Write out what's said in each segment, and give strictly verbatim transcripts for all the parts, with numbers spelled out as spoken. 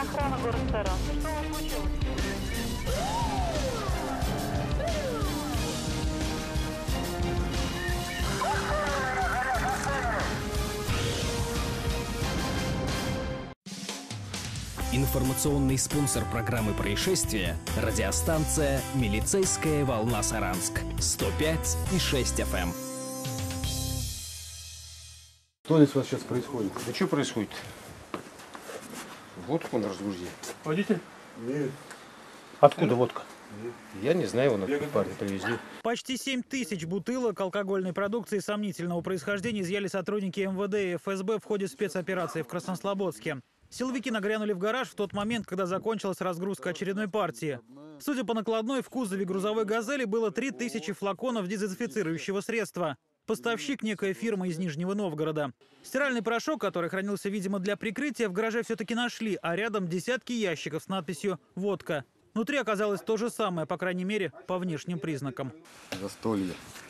охрана, город Саранск. Что у вас случилось? Информационный спонсор программы «Происшествия» – радиостанция «Милицейская волна Саранск» сто пять и шесть эф эм. Что здесь у вас сейчас происходит? Да что происходит? Водку на разгрузили. Водитель? Нет. Откуда водка? Я не знаю, его парни привезли. Почти семь тысяч бутылок алкогольной продукции сомнительного происхождения изъяли сотрудники эм вэ дэ и эф эс бэ в ходе спецоперации в Краснослободске. Силовики нагрянули в гараж в тот момент, когда закончилась разгрузка очередной партии. Судя по накладной, в кузове грузовой «Газели» было три тысячи флаконов дезинфицирующего средства. Поставщик – некая фирма из Нижнего Новгорода. Стиральный порошок, который хранился, видимо, для прикрытия, в гараже все-таки нашли, а рядом десятки ящиков с надписью «Водка». Внутри оказалось то же самое, по крайней мере, по внешним признакам. Застолье.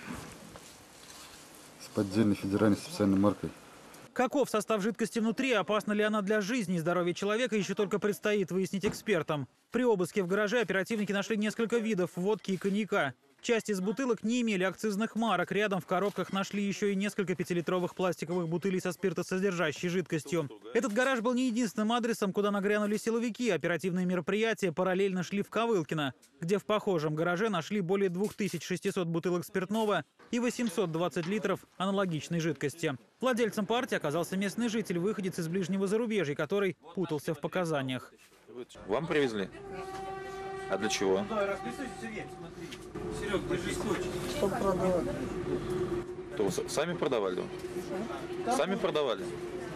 С поддельной федеральной специальной маркой. Каков состав жидкости внутри, опасна ли она для жизни и здоровья человека, еще только предстоит выяснить экспертам. При обыске в гараже оперативники нашли несколько видов водки и коньяка. Часть из бутылок не имели акцизных марок. Рядом в коробках нашли еще и несколько пятилитровых пластиковых бутылей со спиртосодержащей жидкостью. Этот гараж был не единственным адресом, куда нагрянули силовики. Оперативные мероприятия параллельно шли в Ковылкино, где в похожем гараже нашли более двух тысяч шестисот бутылок спиртного и восемьсот двадцать литров аналогичной жидкости. Владельцем партии оказался местный житель, выходец из ближнего зарубежья, который путался в показаниях. Вам привезли? А для чего? Серег, держи скотч. Что продавали? То вы сами продавали? Да? Сами продавали?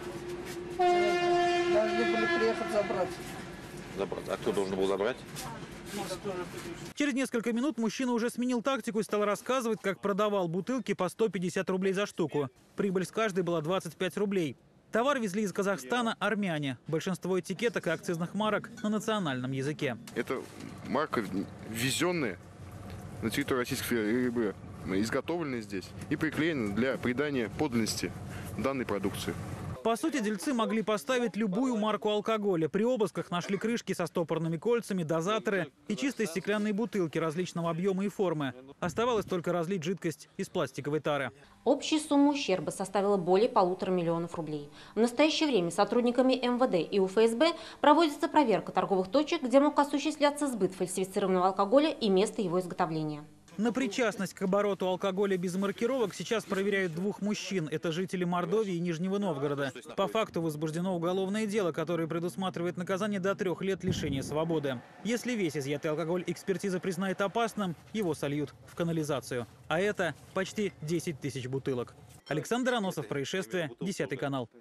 Должны были приехать забрать. Забрать. А кто должен был забрать? Через несколько минут мужчина уже сменил тактику и стал рассказывать, как продавал бутылки по сто пятьдесят рублей за штуку. Прибыль с каждой была двадцать пять рублей. Товар везли из Казахстана армяне. Большинство этикеток и акцизных марок на национальном языке. Это марка ввезенная на территорию Российской Федерации, изготовленная здесь и приклеена для придания подлинности данной продукции. По сути, дельцы могли поставить любую марку алкоголя. При обысках нашли крышки со стопорными кольцами, дозаторы и чистые стеклянные бутылки различного объема и формы. Оставалось только разлить жидкость из пластиковой тары. Общая сумма ущерба составила более полутора миллионов рублей. В настоящее время сотрудниками эм вэ дэ и у эф эс бэ проводится проверка торговых точек, где мог осуществляться сбыт фальсифицированного алкоголя и место его изготовления. На причастность к обороту алкоголя без маркировок сейчас проверяют двух мужчин. Это жители Мордовии и Нижнего Новгорода. По факту возбуждено уголовное дело, которое предусматривает наказание до трех лет лишения свободы. Если весь изъятый алкоголь экспертиза признает опасным, его сольют в канализацию. А это почти десять тысяч бутылок. Александр Аносов, «Происшествие», десятый канал.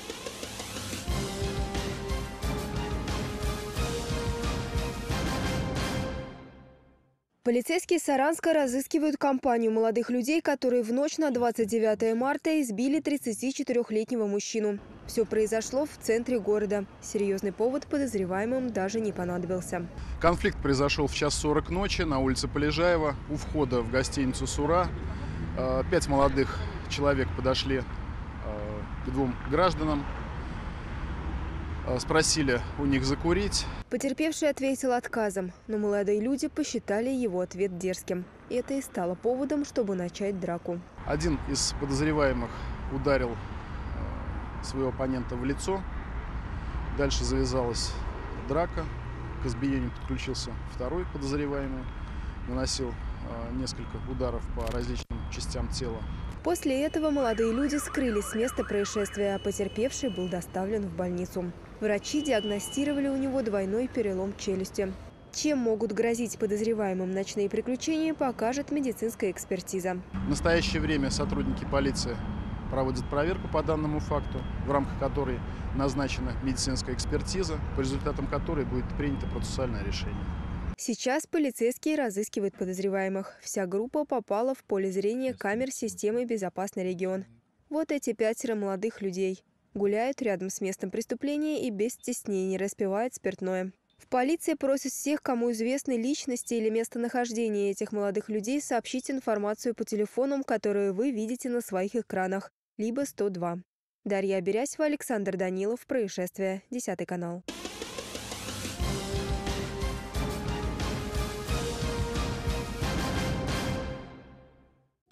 Полицейские Саранска разыскивают компанию молодых людей, которые в ночь на двадцать девятое марта избили тридцатичетырёхлетнего мужчину. Все произошло в центре города. Серьезный повод подозреваемым даже не понадобился. Конфликт произошел в час сорок ночи на улице Полежаева у входа в гостиницу «Сура». Пять молодых человек подошли к двум гражданам. Спросили у них закурить. Потерпевший ответил отказом, но молодые люди посчитали его ответ дерзким. Это и стало поводом, чтобы начать драку. Один из подозреваемых ударил своего оппонента в лицо. Дальше завязалась драка. К избиению подключился второй подозреваемый. Наносил несколько ударов по различным частям тела. После этого молодые люди скрылись с места происшествия, а потерпевший был доставлен в больницу. Врачи диагностировали у него двойной перелом челюсти. Чем могут грозить подозреваемым ночные приключения, покажет медицинская экспертиза. В настоящее время сотрудники полиции проводят проверку по данному факту, в рамках которой назначена медицинская экспертиза, по результатам которой будет принято процессуальное решение. Сейчас полицейские разыскивают подозреваемых. Вся группа попала в поле зрения камер системы «Безопасный регион». Вот эти пятеро молодых людей. Гуляют рядом с местом преступления и без стеснений распивают спиртное. В полиции просят всех, кому известны личности или местонахождение этих молодых людей, сообщить информацию по телефонам, которые вы видите на своих экранах, либо сто два. Дарья Берясева, Александр Данилов, «Происшествие», десятый канал.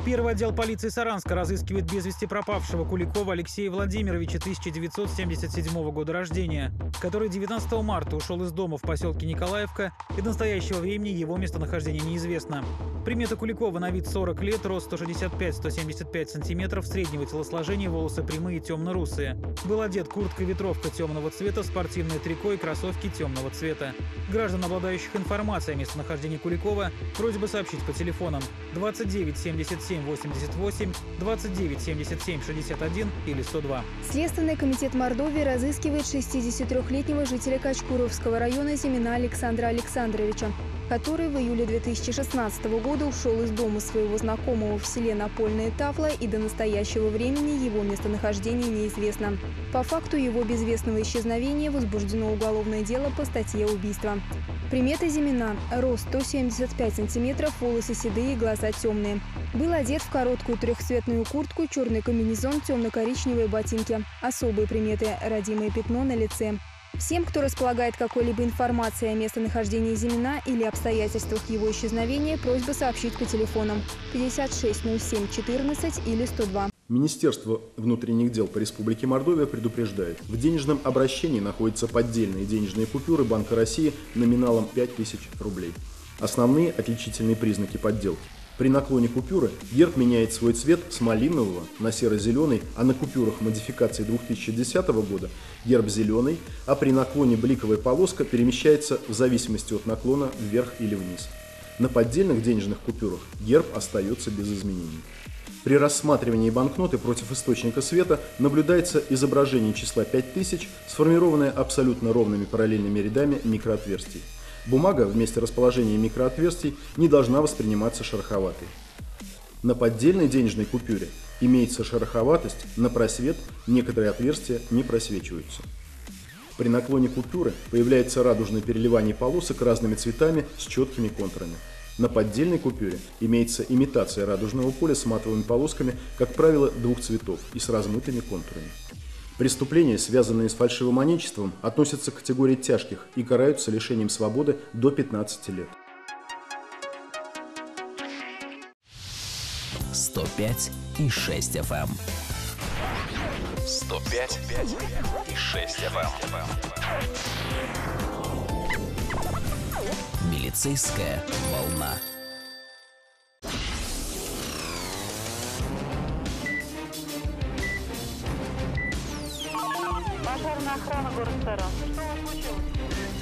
Первый отдел полиции Саранска разыскивает без вести пропавшего Куликова Алексея Владимировича, тысяча девятьсот семьдесят седьмого года рождения, который девятнадцатого марта ушел из дома в поселке Николаевка, и до настоящего времени его местонахождение неизвестно. Примета Куликова: на вид сорок лет, рост сто шестьдесят пять — сто семьдесят пять сантиметров, среднего телосложения, волосы прямые, темно-русые. Был одет куртка-ветровка темного цвета, спортивное трико и кроссовки темного цвета. Граждан, обладающих информацией о местонахождении Куликова, просьба сообщить по телефонам двадцать девять семьдесят семь восемьдесят восемь, двадцать девять семьдесят семь шестьдесят один или сто два. Следственный комитет Мордовии разыскивает шестидесятитрёхлетнего жителя Качкуровского района Зимина Александра Александровича, который в июле две тысячи шестнадцатого года ушел из дома своего знакомого в селе Напольная Тавла, и до настоящего времени его местонахождение неизвестно. По факту его безвестного исчезновения возбуждено уголовное дело по статье «Убийство». Приметы Зимина: рост сто семьдесят пять сантиметров, волосы седые, глаза темные. Был одет в короткую трехцветную куртку, черный комбинезон, темно-коричневые ботинки. Особые приметы: родимое пятно на лице. Всем, кто располагает какой-либо информацией о местонахождении Зимина или обстоятельствах его исчезновения, просьба сообщить по телефонам пятьдесят шесть ноль семь четырнадцать или сто два. Министерство внутренних дел по Республике Мордовия предупреждает: в денежном обращении находятся поддельные денежные купюры Банка России номиналом пять тысяч рублей. Основные отличительные признаки подделки: при наклоне купюры герб меняет свой цвет с малинового на серо-зеленый, а на купюрах модификации две тысячи десятого года герб зеленый, а при наклоне бликовая полоска перемещается в зависимости от наклона вверх или вниз. На поддельных денежных купюрах герб остается без изменений. При рассматривании банкноты против источника света наблюдается изображение числа пять тысяч, сформированное абсолютно ровными параллельными рядами микроотверстий. Бумага в месте расположения микроотверстий не должна восприниматься шероховатой. На поддельной денежной купюре имеется шероховатость, на просвет некоторые отверстия не просвечиваются. При наклоне купюры появляется радужное переливание полосок разными цветами с четкими контурами. На поддельной купюре имеется имитация радужного поля с матовыми полосками, как правило, двух цветов и с размытыми контурами. Преступления, связанные с фальшивомонетчеством, относятся к категории тяжких и караются лишением свободы до пятнадцати лет. сто пять и шесть эф эм. сто пять и шесть эф эм. Милицейская волна. Пожарная охрана, город Саранск. Что у вас случилось?